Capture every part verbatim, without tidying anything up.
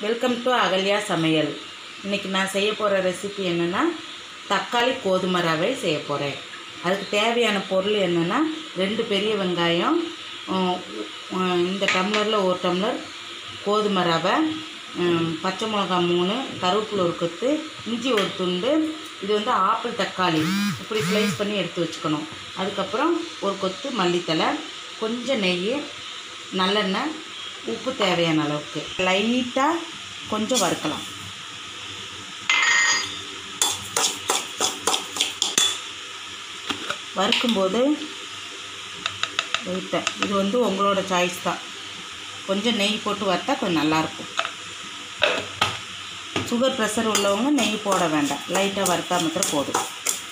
Welcome to Ahalya சமையல். இன்றைக்கி நான் செய்ய போகிற ரெசிபி என்னென்னா தக்காளி கோதுமை ரவை செய்ய போகிறேன். அதுக்கு தேவையான பொருள் என்னென்னா ரெண்டு பெரிய வெங்காயம், இந்த டம்ளரில் ஒரு டம்ளர் கோதுமை ரவை, பச்சை மிளகா மூணு, கருவேப்பிலை ஒரு கொத்து, இஞ்சி ஒரு துண்டு. இது வந்து ஆப்பிள் தக்காளி இப்படி ஸ்லைஸ் பண்ணி எடுத்து வச்சுக்கணும். அதுக்கப்புறம் ஒரு கொத்து மல்லித்தலை, கொஞ்சம் நெய், நல்லெண்ணெய், உப்பு தேவையான அளவுக்கு, லைட்டாக கொஞ்சம் வறுக்கலாம். வறுக்கும்போது லைட்டாக இது வந்து உங்களோட சாய்ஸ் தான், கொஞ்சம் நெய் போட்டு வறுத்தா கொஞ்சம் நல்லாயிருக்கும். சுகர் ப்ரெஷர் உள்ளவங்க நெய் போட வேண்டாம், லைட்டாக வறுத்தா மாத்திரம் போதும்.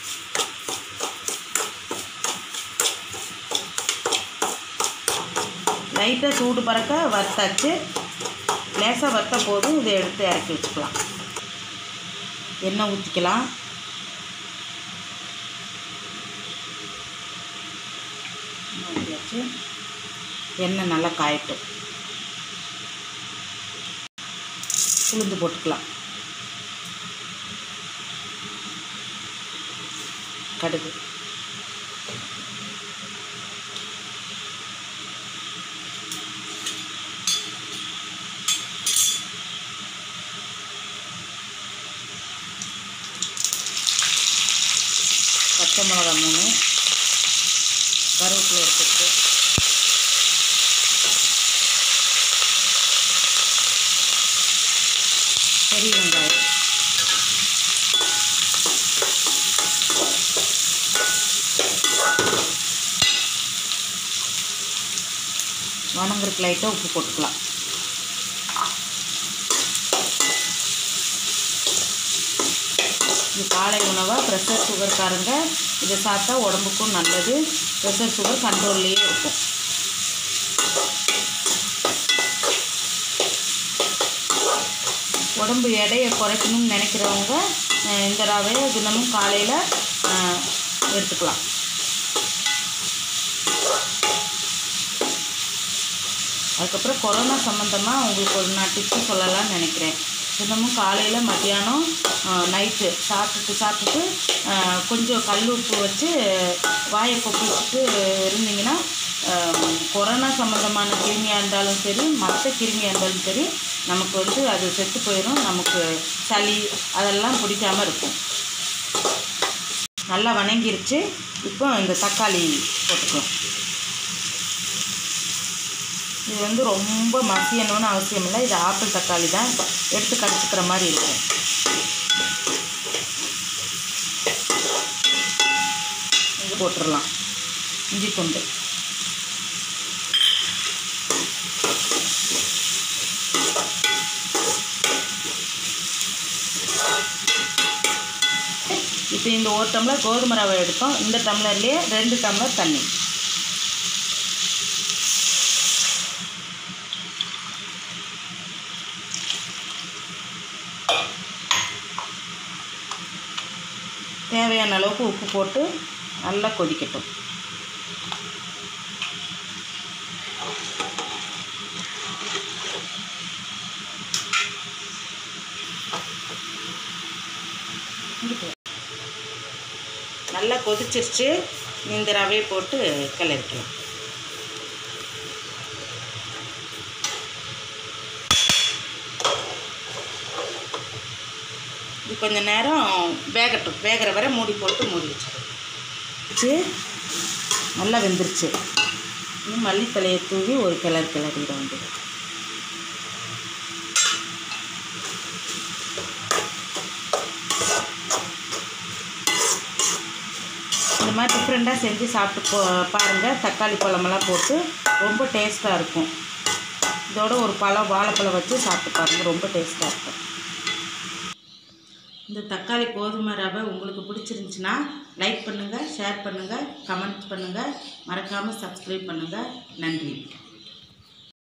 லைட்டாக சூடு பறக்க வறுத்தாச்சு. லேசாக வறுத்த போதும் இதை எடுத்து இறக்கி வச்சுக்கலாம். எண்ணெய் ஊற்றிக்கலாம். ஊற்றியாச்சு. எண்ணெய் நல்லா காயட்டும். உளுந்து போட்டுக்கலாம். கடுகு, பச்சை மிளகா மூணு, கருவேப்பிலை எடுத்துட்டு, பெரிய வெங்காயம், வணங்குறதுக்கு லைட்டாக உப்பு போட்டுக்கலாம். இது காலை உணவாக ப்ரெஷர் சுகர்காரங்க இதை சாப்பிட்டா உடம்புக்கும் நல்லது. ப்ரெஷர் சுகர் கண்ட்ரோல்லையே இருக்கும். உடம்பு எடையை குறைக்கணும்னு நினைக்கிறவங்க இந்த ரவையை தினமும் காலையில் எடுத்துக்கலாம். அதுக்கப்புறம் கொரோனா சம்மந்தமாக உங்களுக்கு ஒரு நான் டிப்ஸு சொல்லலாம்னு நினைக்கிறேன். தினமும் காலையில், மத்தியானம், நைட்டு சாப்பிட்டுட்டு சாப்பிட்டுட்டு கொஞ்சம் கல் உப்பு வச்சு வாயை கொப்பிச்சுட்டு இருந்தீங்கன்னா கொரோனா சம்மந்தமான கிருமியாக இருந்தாலும் சரி, மற்ற கிருமியாக இருந்தாலும் சரி, நமக்கு வந்து அது செத்து போயிடும். நமக்கு சளி அதெல்லாம் பிடிக்காமல் இருக்கும். நல்லா வணங்கிருச்சு. இப்போ இந்த தக்காளி போட்டுக்கலாம். இது வந்து ரொம்ப மசியணும்னு அவசியம் இல்லை. இது ஆப்பிள் தக்காளி தான், எடுத்து கடிச்சிக்கிற மாதிரி இருக்கும். இது போட்டுடலாம். இஞ்சி துண்டு, இப்போ இந்த ஒரு டம்ளர் கோதுமை ரவை எடுத்தோம். இந்த டம்ளர்லேயே ரெண்டு டம்ளர் தண்ணி. தேவையான அளவுக்கு உப்பு போட்டு நல்லா கொதிக்கட்டும். நல்லா கொதிச்சிருச்சு. இந்த ரவையை போட்டு கிளறிக்கலாம். இது கொஞ்சம் நேரம் வேகட்டும். வேகிற வரை மூடி போட்டு மூடி வச்சு நல்லா வெந்துருச்சு. இன்னும் மல்லித்தலையை தூவி ஒரு கிளறு கிளறிட வேண்டியது. இந்த மாதிரி டிஃப்ரெண்ட்டாக செஞ்சு சாப்பிட்டு போ பாருங்கள். தக்காளி பழமெல்லாம் போட்டு ரொம்ப டேஸ்ட்டாக இருக்கும். இதோட ஒரு பழம் வாழைப்பழம் வச்சு சாப்பிட்டு பாருங்கள், ரொம்ப டேஸ்ட்டாக இருக்கும். இந்த தக்காளி கோதுமை ரவை உங்களுக்கு பிடிச்சிருந்துச்சின்னா லைக் பண்ணுங்கள், ஷேர் பண்ணுங்கள், கமெண்ட் பண்ணுங்கள், மறக்காமல் சப்ஸ்கிரைப் பண்ணுங்கள். நன்றி.